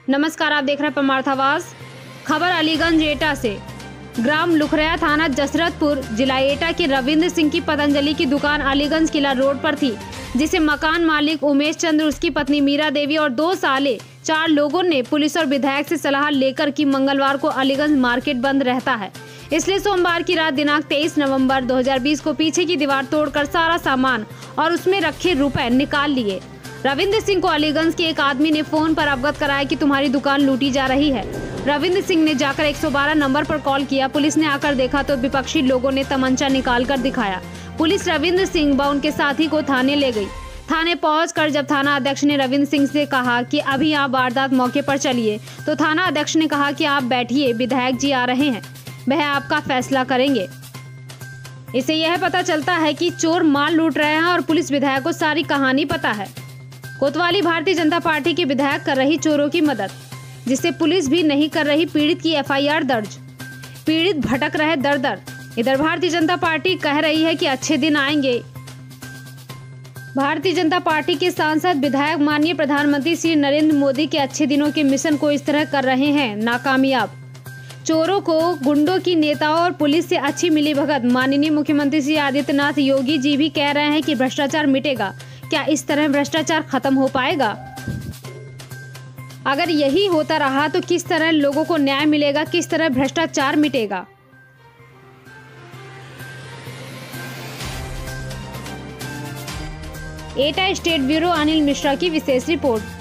नमस्कार, आप देख रहे हैं परमार्थावास। खबर अलीगंज एटा से। ग्राम लुखरया, थाना जसरतपुर, जिला एटा के रविंद्र सिंह की पतंजलि की दुकान अलीगंज किला रोड पर थी, जिसे मकान मालिक उमेश चंद्र, उसकी पत्नी मीरा देवी और 2 साले 4 लोगों ने पुलिस और विधायक से सलाह लेकर कि मंगलवार को अलीगंज मार्केट बंद रहता है, इसलिए सोमवार की रात दिनांक 23 नवंबर 2020 को पीछे की दीवार तोड़कर सारा सामान और उसमें रखे रुपए निकाल लिए। रविंद्र सिंह को अलीगंज के एक आदमी ने फोन पर अवगत कराया कि तुम्हारी दुकान लूटी जा रही है। रविंद्र सिंह ने जाकर 112 नंबर पर कॉल किया। पुलिस ने आकर देखा तो विपक्षी लोगों ने तमंचा निकालकर दिखाया। पुलिस रविंद्र सिंह व उनके साथी को थाने ले गई। थाने पहुंचकर जब थाना अध्यक्ष ने रविंद्र सिंह से कहा कि अभी आप वारदात मौके पर चलिए, तो थाना अध्यक्ष ने कहा कि आप बैठिए, विधायक जी आ रहे हैं, वह आपका फैसला करेंगे। इसे यह पता चलता है कि चोर माल लूट रहे हैं और पुलिस विधायक को सारी कहानी पता है। कोतवाली भारतीय जनता पार्टी के विधायक कर रही चोरों की मदद, जिससे पुलिस भी नहीं कर रही। पीड़ित की एफआईआर दर्ज, पीड़ित भटक रहे दर दर। इधर भारतीय जनता पार्टी कह रही है कि अच्छे दिन आएंगे। भारतीय जनता पार्टी के सांसद विधायक माननीय प्रधानमंत्री श्री नरेंद्र मोदी के अच्छे दिनों के मिशन को इस तरह कर रहे हैं नाकामयाब। चोरों को गुंडों की नेताओं और पुलिस से अच्छी मिलीभगत। माननीय मुख्यमंत्री श्री आदित्यनाथ योगी जी भी कह रहे हैं कि भ्रष्टाचार मिटेगा। क्या इस तरह भ्रष्टाचार खत्म हो पाएगा? अगर यही होता रहा तो किस तरह लोगों को न्याय मिलेगा, किस तरह भ्रष्टाचार मिटेगा? एटा स्टेट ब्यूरो अनिल मिश्रा की विशेष रिपोर्ट।